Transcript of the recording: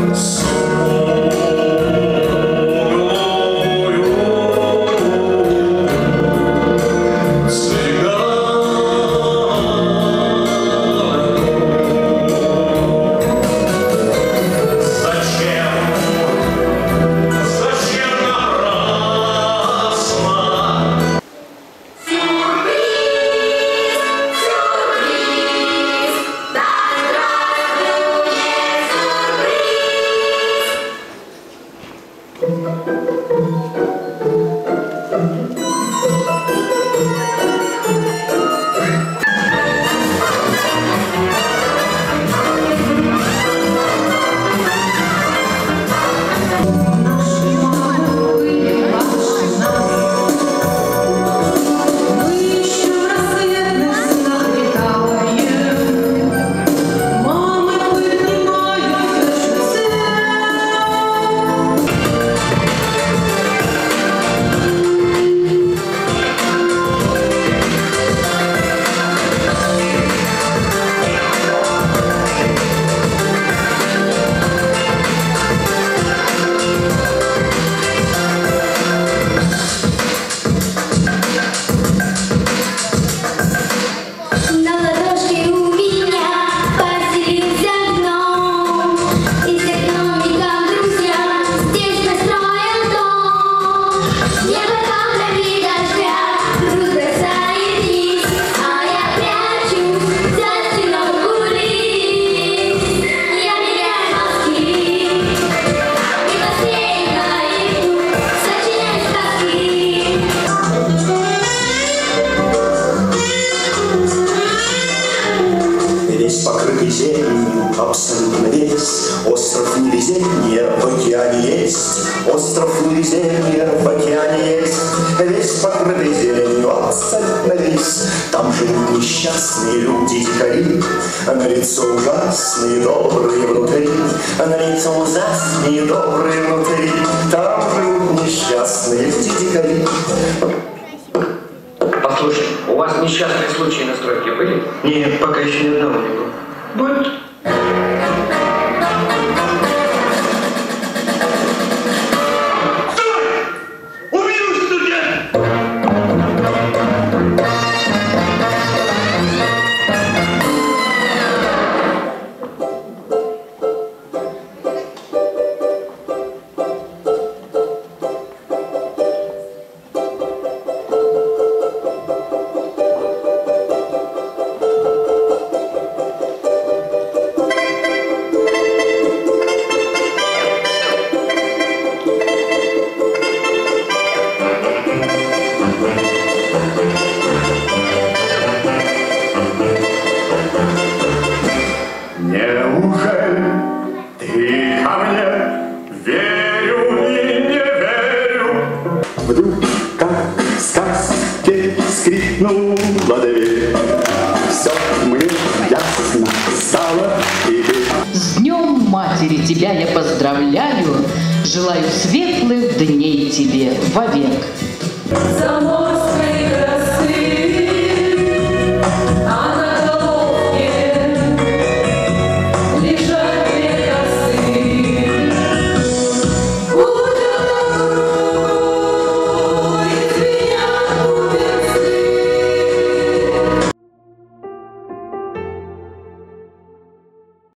Абсолютно весь остров невезения в океане есть. Остров невезения в океане есть. Весь покрытый зеленью, абсолютно весь. Там живут несчастные люди, дикари, на лицо ужасные, добрые внутри, на лицо ужасные, добрые внутри. Там живут несчастные люди, дикари. Послушай, у вас несчастные случаи на стройке были? Нет, пока еще ни одного не было. Будет. Неужели ты ко мне верю и не верю? Вдруг, как в сказке, скрипнула дверь. Все мне ясно стало теперь. С Днем Матери тебя я поздравляю, желаю светлых дней тебе вовек. За мост